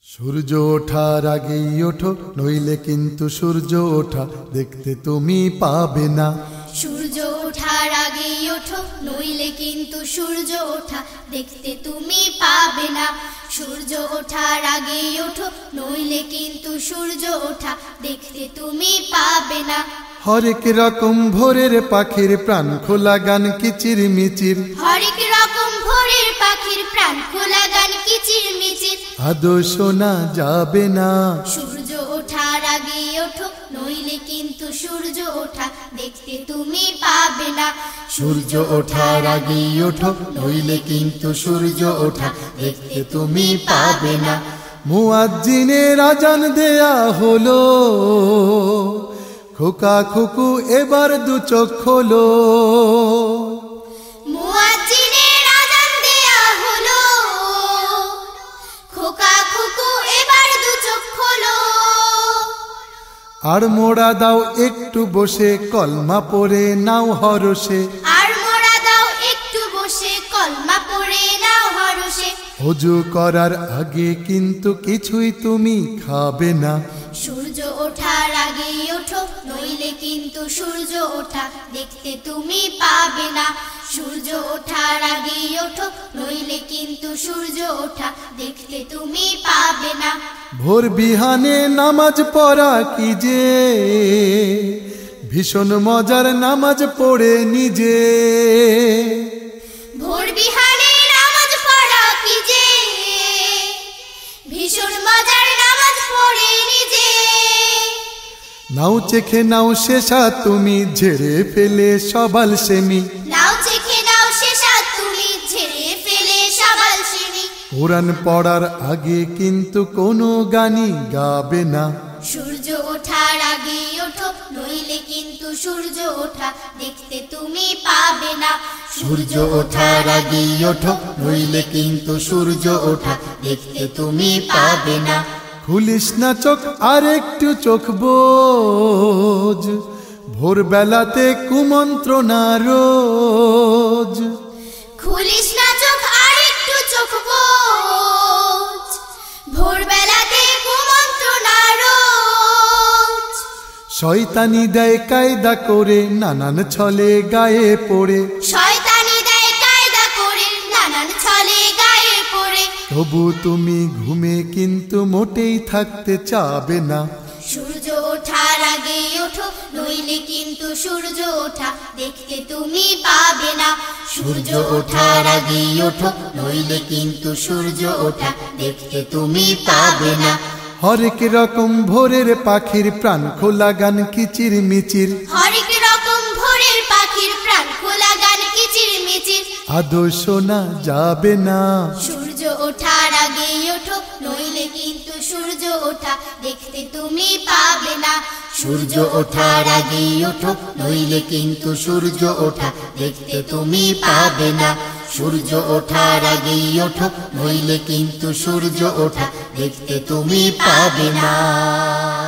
সূর্য ওঠার আগেই ওঠো, নইলে কিন্তু সূর্য ওঠা দেখতে তুমি পাবে না। সূর্য ওঠার আগেই ওঠো, নইলে কিন্তু সূর্য ওঠা দেখতে তুমি পাবে না। সূর্য ওঠার আগেই ওঠো, নইলে কিন্তু সূর্য ওঠা দেখতে তুমি পাবে না। হরেক রকম ভোরের পাখির প্রাণ খোলা গান কিচির মিচির, হরেক রকম ভোরের পাখির প্রাণ খোলা গান কিচির মিচির আদৌ শোনা যাবে না। সূর্য ওঠার আগেই ওঠো, নইলে কিন্তু সূর্য ওঠা দেখতে তুমি পাবে না। সূর্য ওঠার আগেই ওঠো, নইলে কিন্তু সূর্য ওঠা দেখতে তুমি পাবে না। মুয়াজ্জিনের আজান দেয়া হলো, খোকা খুকু এবার দু চোখ খোলো। মুয়াজ্জিনের আজান দেয়া হলো, খোকা খুকু এবার দু চোখ খোলো। আর মোড়া দাও একটু বসে, কলমা পড়ে নাও হরসে। আর মোড়া দাও একটু বসে, কলমা পড়ে নাও হরসে। ওযু করার আগে কিন্তু কিছুই তুমি খাবে না। সূর্য ওঠার আগেই ওঠো, নইলে কিন্তু সূর্য ওঠা দেখতে তুমি পাবে না। সূর্য ওঠার আগেই ওঠো, নইলে কিন্তু সূর্য ওঠা দেখতে তুমি পাবে না। ভোর বিহানে নামাজ পড়া কি যে ভীষণ মজার, নামাজ পড়ে নিজে। ভোর বিহানে নামাজ পড়া কি যে ভীষণ মজার, নামাজ পড়ে নিজে। নাও চেখে নাও শেষা তুমি, ঝেড়ে ফেলে সবাল সেমি। নাও চেখে নাও শেষা তুমি, ঝেড়ে ফেলে সবাল সেমি। কোরআন পড়ার আগে কিন্তু কোনো গানই গাবে না। সূর্য ওঠার আগেই ওঠো, নইলে কিন্তু সূর্য ওঠা দেখতে তুমি পাবে না। সূর্য ওঠার আগেই ওঠো, নইলে কিন্তু সূর্য ওঠা দেখতে তুমি পাবে না। খুলিস না চোখ আর একটু চোখ বোঝ, ভোরবেলাতে কুমন্ত্রণা রোজ। খুলিস না চোখ আর একটু চোখ বোঝ, ভোরবেলাতে কুমন্ত্রণা রোজ। শয়তানি দেয় কায়দা করে, নানান ছলে গায়ে পড়ে। শয়তানি দেয় কায়দা করে, নানান ছলে গায়ে পড়ে। তবু তুমি ঘুমে কিন্তু মোটেই থাকতে চাবে না। সূর্য ওঠার আগেই ওঠো, নইলে কিন্তু সূর্য ওঠা দেখতে তুমি পাবে না। সূর্য ওঠার আগেই ওঠো, নইলে কিন্তু সূর্য ওঠা দেখতে তুমি পাবে না। হরেক রকম ভোরের পাখির প্রাণ খোলা গান কিচির মিচির, হরেক রকম ভোরের পাখির প্রাণ খোলা গান কিচির মিচির আদৌ শোনা যাবে না। সূর্য ওঠার আগেই ওঠো, নইলে কিন্তু সূর্য ওঠা দেখতে তুমি পাবে না। সূর্য ওঠার আগেই ওঠো, নইলে কিন্তু সূর্য ওঠা দেখতে তুমি পাবে না। সূর্য ওঠার আগেই ওঠো, নইলে কিন্তু সূর্য ওঠা দেখতে তুমি পাবে না।